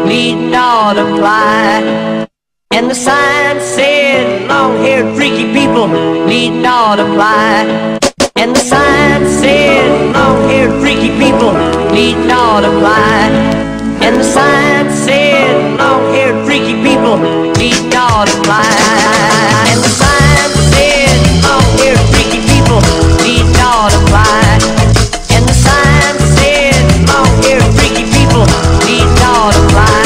need not apply. And the sign said, long-haired freaky people need not apply. And the sign said, long-haired freaky people need not apply. And the sign said, long-haired freaky people need not apply. And the sign said, long-haired freaky people need not apply. And the sign said, long-haired freaky people need not apply.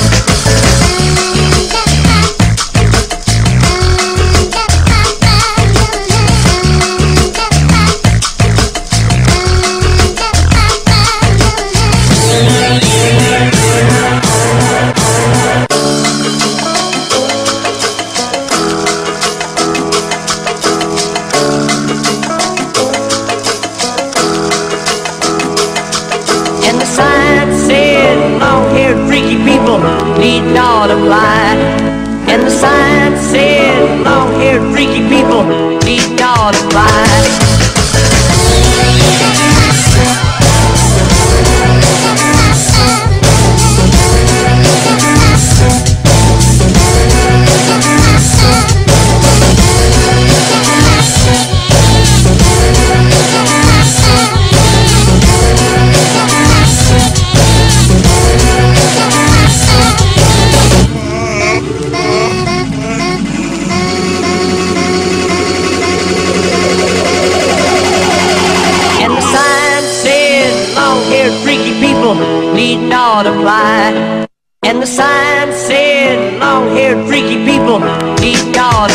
Need not apply. And the sign said, long-haired freaky people need not apply. Need not apply. And the sign said, long-haired freaky people need not